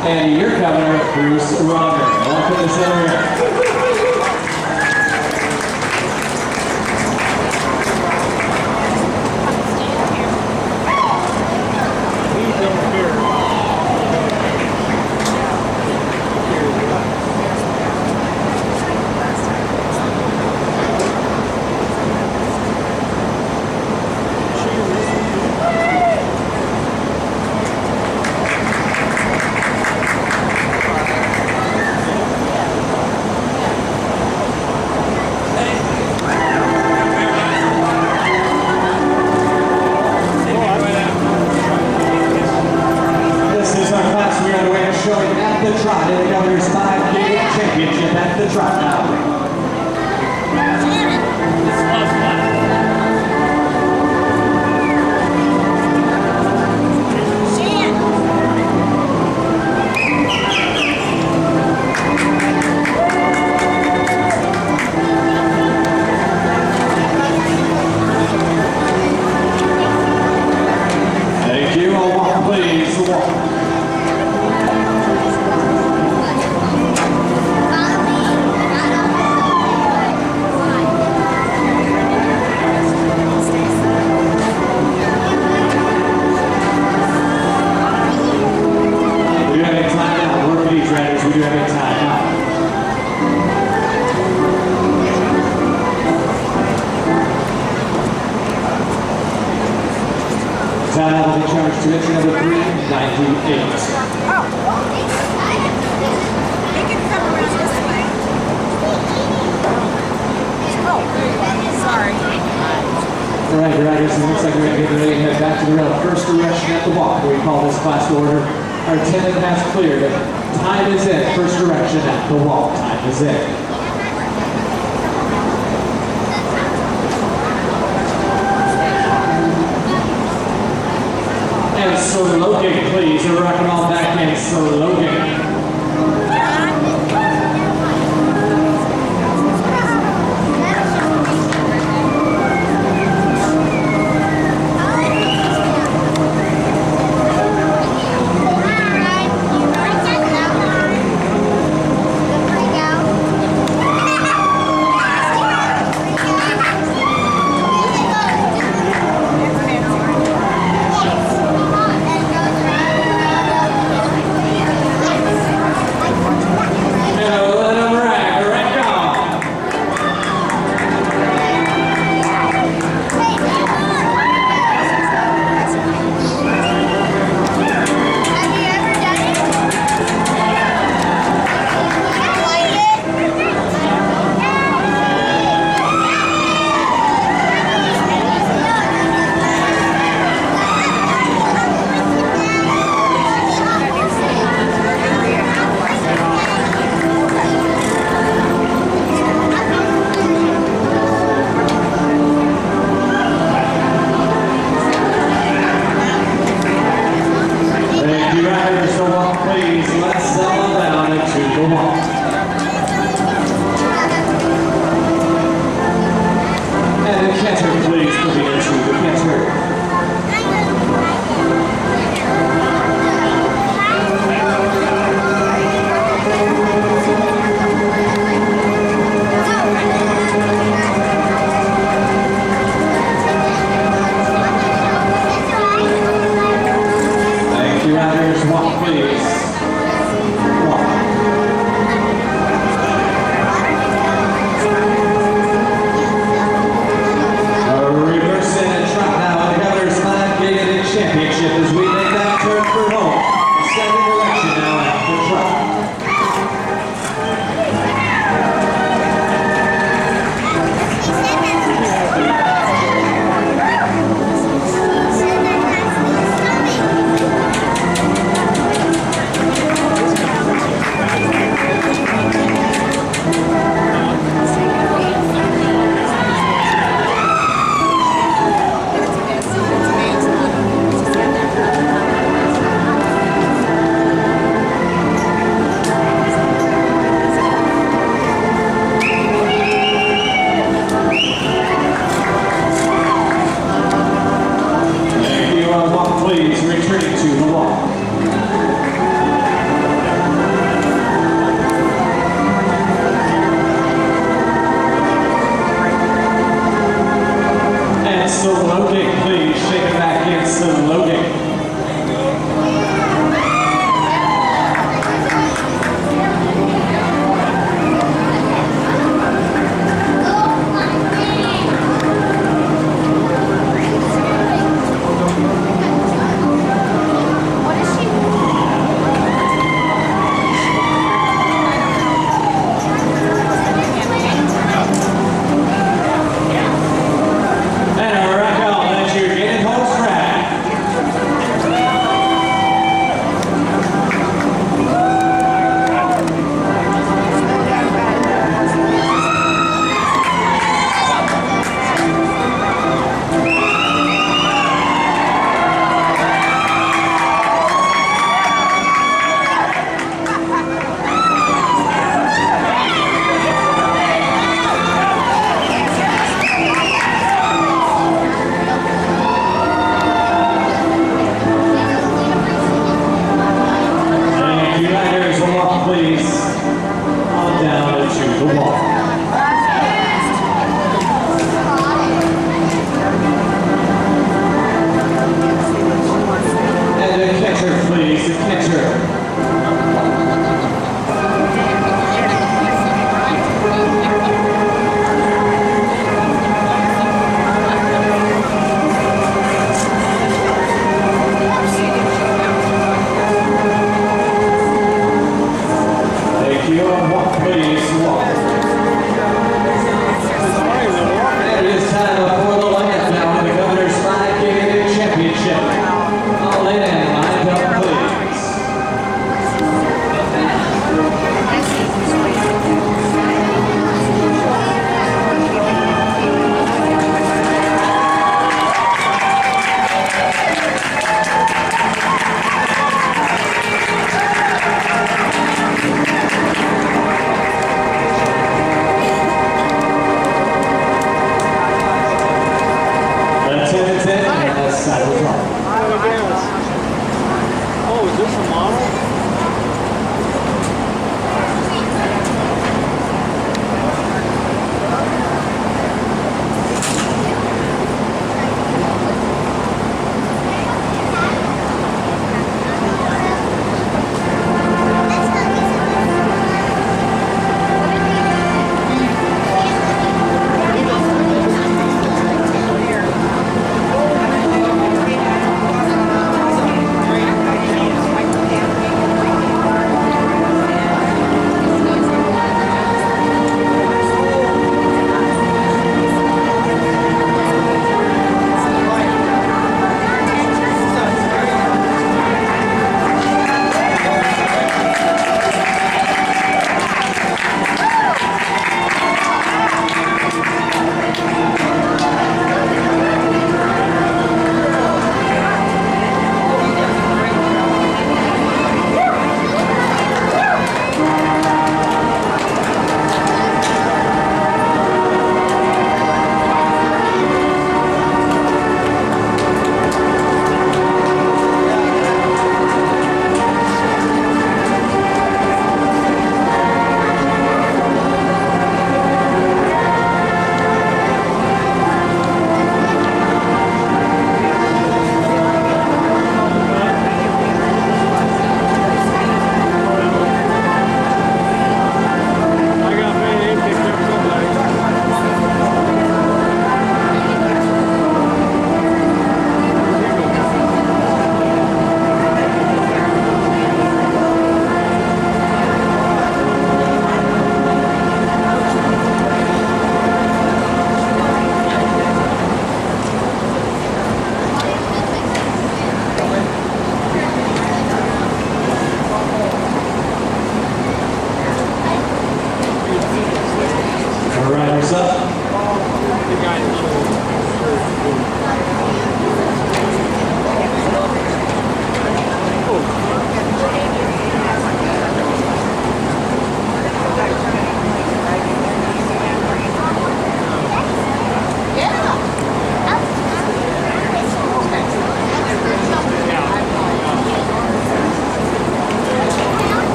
And your governor, Bruce Roger. Welcome to center. Showing at the trot in the Governor's 5 Gaited Championship at the trot now. Thank you. I'll walk, please. Walk. We do have any time now. Time out will be charged to entry number 398. They can come around this way. Oh, sorry. Alright, riders, it looks like we're going to get ready to head back to the rail. First direction at the walk. We call this class to order. Our attendant has cleared it. Time is in. First direction at the wall. Time is in. And slow game, please. We're rocking all back in slow game.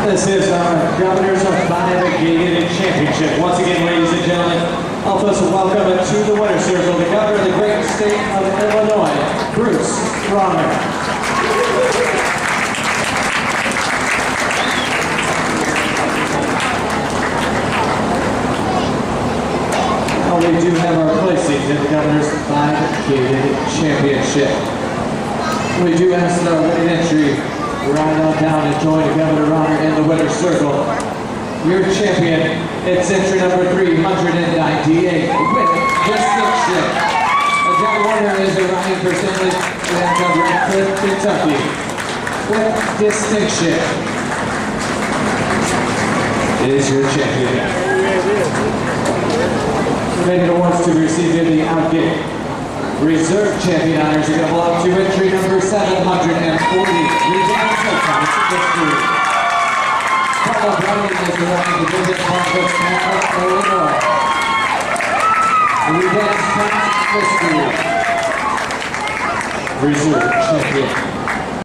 This is our Governors of Gaited Championship. Once again, ladies and gentlemen, help us welcome to the winner's circle the Governor of the great state of Illinois, Bruce Bronner. We do have our placings in the Governor's Gaited Championship. We do ask that our winning entry right on down and join the Governor Bronner in the winner's circle. Your champion, it's entry number 398 with distinction. That winner is arriving for St. Louis, Kentucky with distinction. It is your champion. Making awards to receive in the Outgate Reserve Champion honors are going to belong to entry number 740. Paula is arriving to visit Springfield, Illinois. Revenge Mystery Reserve Champion.